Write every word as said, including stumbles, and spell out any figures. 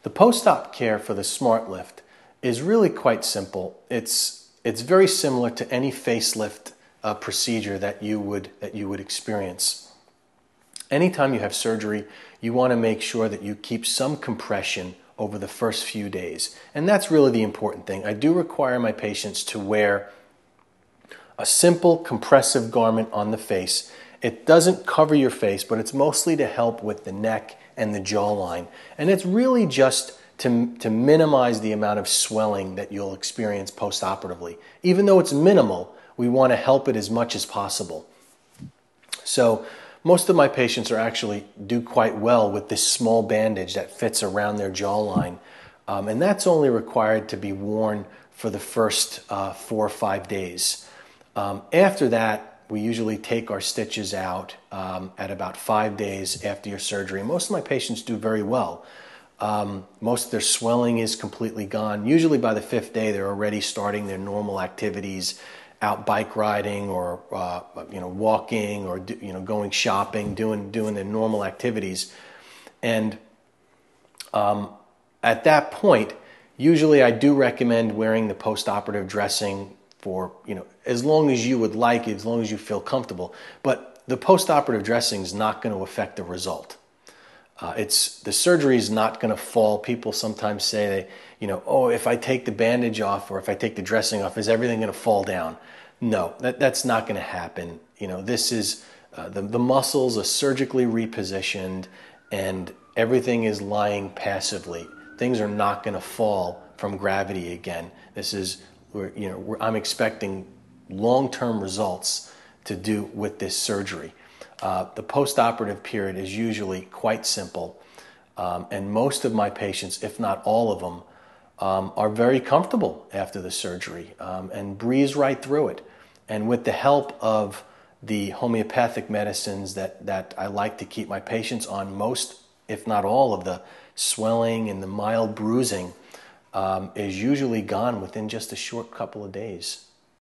The post-op care for the Smartlift is really quite simple. It's, it's very similar to any facelift uh, procedure that you would, that you would experience. Anytime you have surgery, you want to make sure that you keep some compression over the first few days. And that's really the important thing. I do require my patients to wear a simple compressive garment on the face. It doesn't cover your face, but it's mostly to help with the neck and the jawline. And it's really just to, to minimize the amount of swelling that you'll experience post-operatively. Even though it's minimal, we want to help it as much as possible. So most of my patients are actually do quite well with this small bandage that fits around their jawline. Um, and that's only required to be worn for the first uh, four or five days. Um, after that, we usually take our stitches out um, at about five days after your surgery. Most of my patients do very well. Um, most of their swelling is completely gone. Usually by the fifth day, they're already starting their normal activities, out bike riding or uh, you know walking or do, you know going shopping, doing doing their normal activities. And um, at that point, usually I do recommend wearing the post-operative dressing for, you know, as long as you would like, as long as you feel comfortable. But the post-operative dressing is not going to affect the result. Uh, it's the surgery is not going to fall. People sometimes say, they, you know, oh, if I take the bandage off or if I take the dressing off, is everything going to fall down? No, that, that's not going to happen. You know, this is uh, the, the muscles are surgically repositioned and everything is lying passively. Things are not going to fall from gravity again. This is We're, you know, we're, I'm expecting long-term results to do with this surgery. Uh, the post-operative period is usually quite simple, um, and most of my patients, if not all of them, um, are very comfortable after the surgery um, and breeze right through it. And with the help of the homeopathic medicines that, that I like to keep my patients on, most, if not all, of the swelling and the mild bruising Um, is usually gone within just a short couple of days.